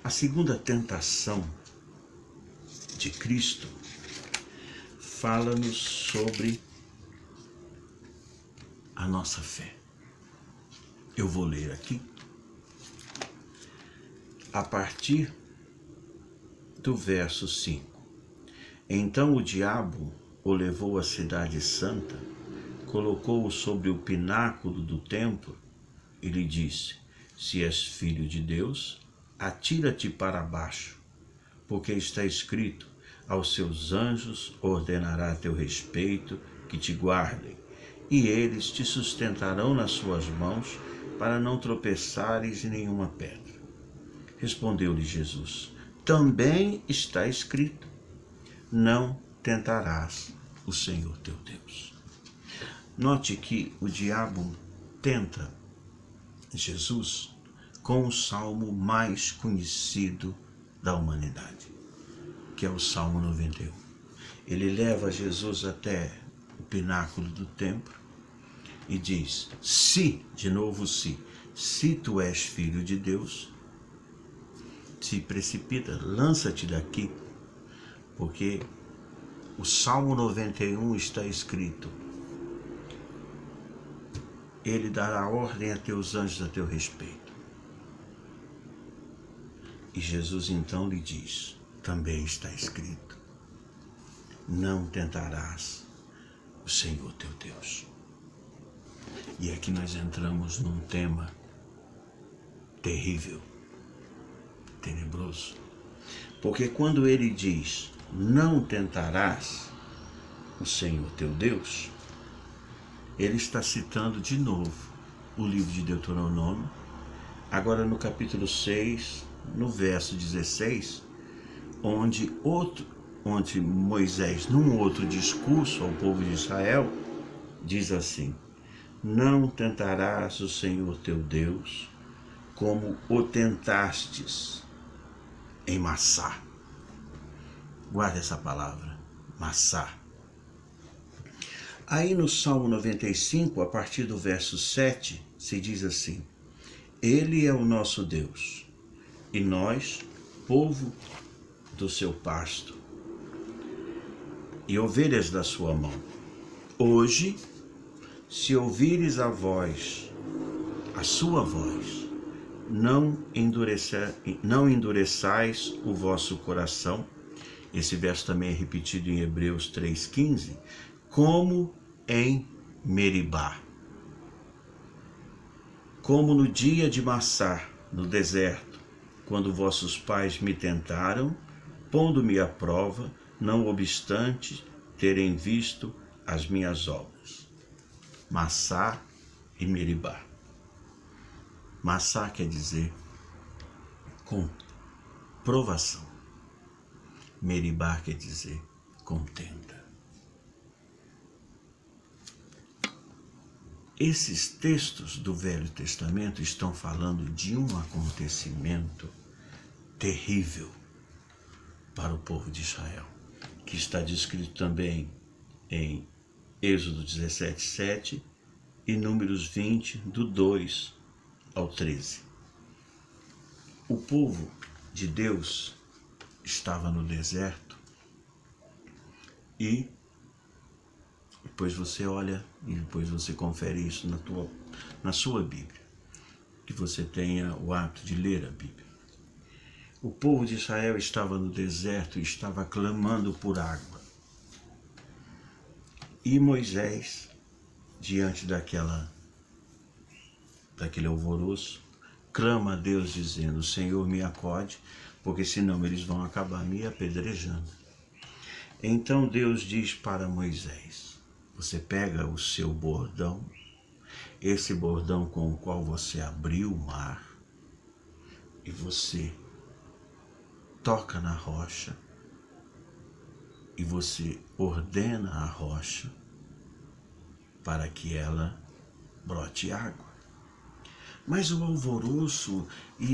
A segunda tentação de Cristo fala-nos sobre a nossa fé. Eu vou ler aqui a partir do verso 5. Então o diabo o levou à cidade santa, colocou-o sobre o pináculo do templo e lhe disse: se és filho de Deus, atira-te para baixo, porque está escrito: aos seus anjos ordenará a teu respeito que te guardem, e eles te sustentarão nas suas mãos, para não tropeçares em nenhuma pedra. Respondeu-lhe Jesus: também está escrito: não tentarás o Senhor teu Deus. Note que o diabo tenta Jesus com o salmo mais conhecido da humanidade, que é o Salmo 91. Ele leva Jesus até o pináculo do templo e diz: se tu és filho de Deus, se precipita, lança-te daqui, porque o Salmo 91 está escrito: ele dará ordem a teus anjos a teu respeito. E Jesus então lhe diz: também está escrito: não tentarás o Senhor teu Deus. E aqui nós entramos num tema terrível, tenebroso, porque quando ele diz: não tentarás o Senhor teu Deus, ele está citando de novo o livro de Deuteronômio, agora no capítulo 6, no verso 16, onde Moisés, num outro discurso ao povo de Israel, diz assim: não tentarás o Senhor teu Deus como o tentastes em Massá. Guarda essa palavra, Massá. Aí no Salmo 95, a partir do verso 7, se diz assim: ele é o nosso Deus, e nós, povo do seu pasto, e ovelhas da sua mão. Hoje, se ouvires a sua voz, não endureçais o vosso coração. Esse verso também é repetido em Hebreus 3,15, como em Meribá, como no dia de Massá, no deserto, quando vossos pais me tentaram, pondo-me à prova, não obstante terem visto as minhas obras. Massá e Meribá. Massá quer dizer com provação. Meribá quer dizer contenda. Esses textos do Velho Testamento estão falando de um acontecimento terrível para o povo de Israel, que está descrito também em Êxodo 17:7 e Números 20, do 2 ao 13. O povo de Deus estava no deserto e depois você olha e depois você confere isso na sua Bíblia, que você tenha o hábito de ler a Bíblia. O povo de Israel estava no deserto e estava clamando por água. E Moisés, diante daquele alvoroço, clama a Deus dizendo: Senhor, me acode, porque senão eles vão acabar me apedrejando. Então Deus diz para Moisés: você pega o seu bordão, esse bordão com o qual você abriu o mar, e você toca na rocha, e você ordena a rocha para que ela brote água. Mas o alvoroço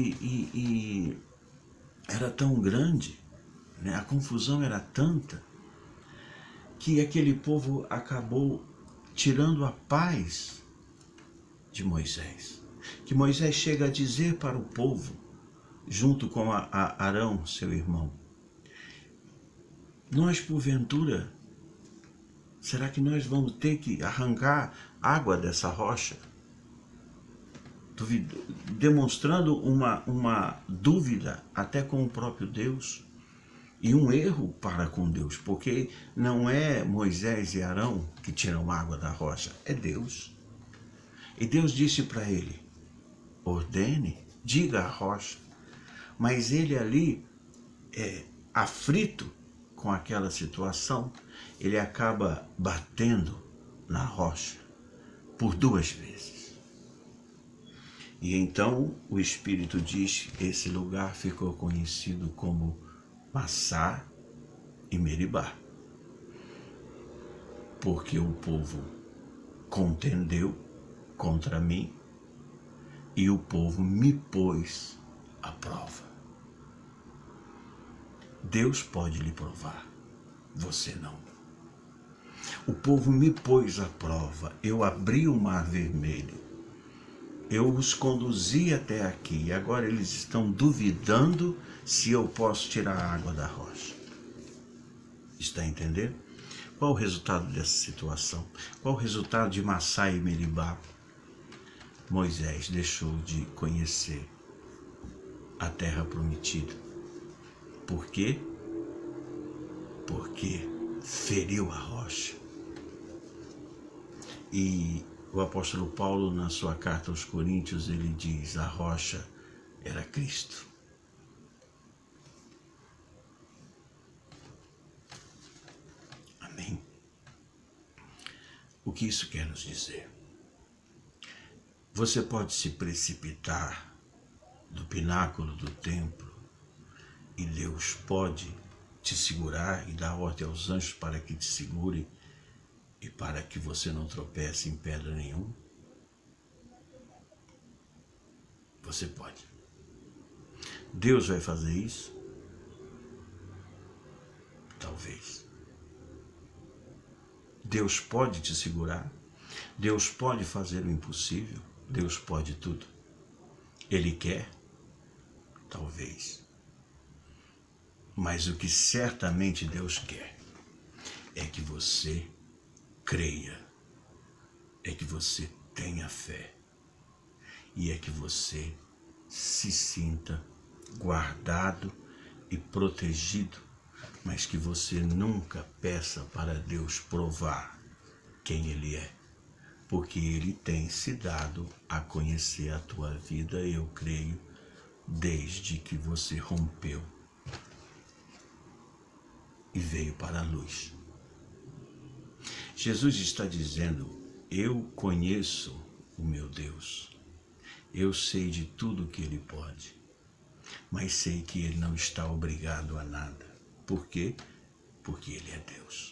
era tão grande, né? A confusão era tanta, que aquele povo acabou tirando a paz de Moisés. Que Moisés chega a dizer para o povo: junto com Arão, seu irmão. Nós, porventura, será que nós vamos ter que arrancar água dessa rocha? Demonstrando uma dúvida até com o próprio Deus e um erro para com Deus, porque não é Moisés e Arão que tiram água da rocha, é Deus. E Deus disse para ele, ordene, diga à rocha. Mas ele ali, aflito com aquela situação, ele acaba batendo na rocha por 2 vezes. E então o Espírito diz que esse lugar ficou conhecido como Massá e Meribá, porque o povo contendeu contra mim e o povo me pôs à prova. Deus pode lhe provar, você não. O povo me pôs à prova, eu abri o mar vermelho, eu os conduzi até aqui, e agora eles estão duvidando se eu posso tirar a água da rocha. Está entendendo? Qual o resultado dessa situação? Qual o resultado de Massá e Meribá? Moisés deixou de conhecer a terra prometida. Por quê? Porque feriu a rocha. E o apóstolo Paulo, na sua carta aos Coríntios, ele diz, a rocha era Cristo. Amém? O que isso quer nos dizer? Você pode se precipitar do pináculo do templo e Deus pode te segurar e dar ordem aos anjos para que te segurem e para que você não tropece em pedra nenhuma? Você pode. Deus vai fazer isso? Talvez. Deus pode te segurar? Deus pode fazer o impossível? Deus pode tudo. Ele quer? Talvez. Mas o que certamente Deus quer é que você creia, é que você tenha fé e é que você se sinta guardado e protegido, mas que você nunca peça para Deus provar quem Ele é, porque Ele tem se dado a conhecer a tua vida, eu creio, desde que você rompeu e veio para a luz. Jesus está dizendo, eu conheço o meu Deus, eu sei de tudo que Ele pode, mas sei que Ele não está obrigado a nada. Por quê? Porque Ele é Deus.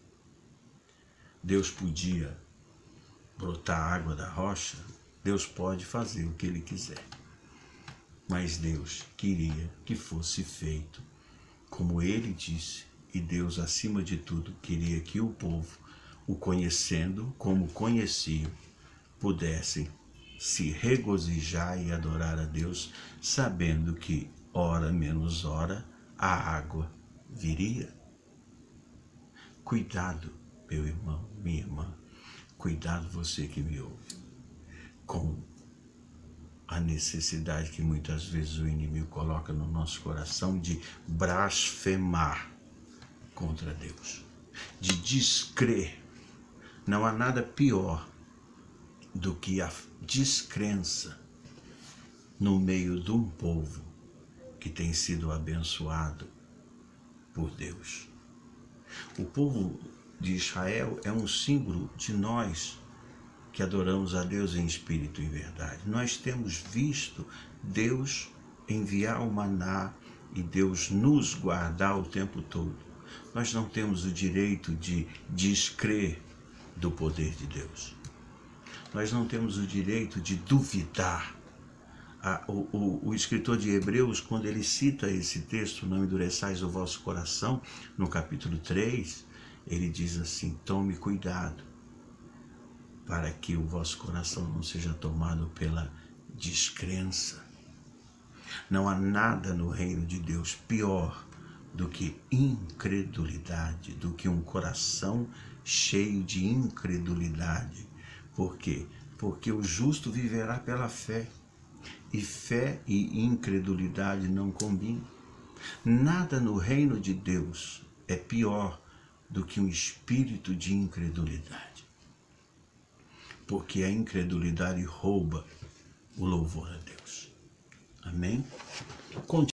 Deus podia brotar água da rocha, Deus pode fazer o que Ele quiser, mas Deus queria que fosse feito como Ele disse, e Deus, acima de tudo, queria que o povo, o conhecendo como conheciam, pudessem se regozijar e adorar a Deus, sabendo que, hora menos hora, a água viria. Cuidado, meu irmão, minha irmã, cuidado você que me ouve, com a necessidade que muitas vezes o inimigo coloca no nosso coração de blasfemar contra Deus, de descrer. Não há nada pior do que a descrença no meio de um povo que tem sido abençoado por Deus. O povo de Israel é um símbolo de nós que adoramos a Deus em espírito e verdade. Nós temos visto Deus enviar o maná e Deus nos guardar o tempo todo. Nós não temos o direito de descrer do poder de Deus. Nós não temos o direito de duvidar. O escritor de Hebreus, quando ele cita esse texto, não endureçais o vosso coração, no capítulo 3, ele diz assim, tome cuidado para que o vosso coração não seja tomado pela descrença. Não há nada no reino de Deus pior do que incredulidade, do que um coração cheio de incredulidade. Por quê? Porque o justo viverá pela fé. E fé e incredulidade não combinam. Nada no reino de Deus é pior do que um espírito de incredulidade. Porque a incredulidade rouba o louvor a Deus. Amém?